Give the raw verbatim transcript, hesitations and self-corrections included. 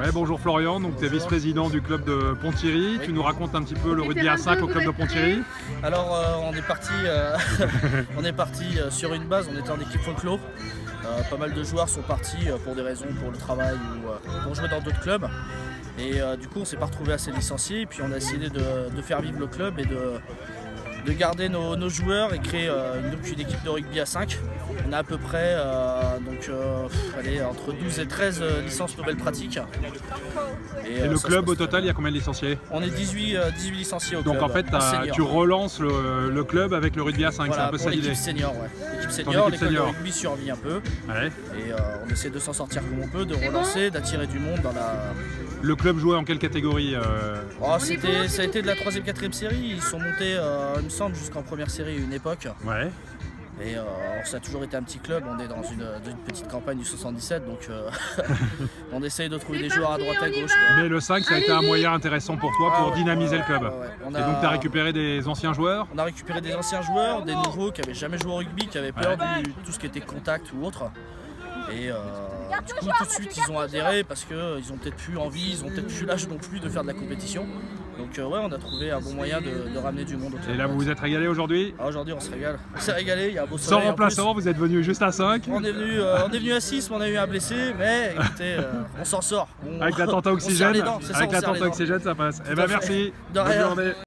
Ouais, bonjour Florian, donc tu es vice-président du club de Pont-Thierry. Oui. Tu nous racontes un petit peu le rugby à cinq au club de Pont-Thierry. Alors euh, on est parti, euh, on est parti euh, sur une base, on était en équipe folklore. Euh, pas mal de joueurs sont partis euh, pour des raisons, pour le travail ou euh, pour jouer dans d'autres clubs. Et euh, du coup on s'est pas retrouvé assez licenciés, puis on a essayé de, de faire vivre le club et de, de garder nos, nos joueurs et créer euh, une, une équipe de rugby à cinq. On a à peu près euh, donc, euh, pff, allez, entre douze et treize euh, licences nouvelles pratiques. Et, euh, le ça club se au passe total, il y très a combien de licenciés? bien. On est dix-huit, euh, dix-huit licenciés au Donc club. en fait, en as- senior. tu relances le, le club avec le rugby à cinq, Voilà, c'est un peu pour ça l'idée. l'équipe senior, ouais. L'équipe Ton senior, équipe l'école de senior. rugby survit un peu. Ouais. Et euh, on essaie de s'en sortir comme on peut, de relancer, d'attirer du monde dans la... Le club jouait en quelle catégorie euh... Oh, c'était, ça a été de la troisième, quatrième série, ils sont montés, euh, il me semble, jusqu'en première série à une époque. Ouais. Et euh, alors, ça a toujours été un petit club, on est dans une, dans une petite campagne du soixante-dix-sept, donc euh, on essaye de trouver des joueurs à droite à gauche. Quoi. Mais le cinq, ça a été un moyen intéressant pour toi pour Ah ouais, dynamiser ouais, le club. ouais, ouais. On Et a- donc tu as récupéré des anciens joueurs? On a récupéré des anciens joueurs, des nouveaux qui n'avaient jamais joué au rugby, qui avaient peur Ouais. du tout ce qui était contact ou autre. Et euh, du coup, tout de suite, ils ont adhéré parce qu'ils ont peut-être plus envie, ils ont peut-être plus l'âge non plus de faire de la compétition. Donc euh, ouais, on a trouvé un bon moyen de, de ramener du monde au club. Et là, vous vous êtes régalé aujourd'hui? Ah, aujourd'hui, on se régale. On s'est régalé, il y a un beau Sans soleil en remplaçant, vous êtes venu juste à cinq? plus. On est venu, euh, on est venu à six, mais on a eu un blessé, mais écoutez, euh, on s'en sort. On- Avec la tente à on serre les oxygène, dents, c'est ça, avec on la serre tente les à dents. oxygène, ça passe. Eh Tout ben à fait. merci. De Bonne rien. journée.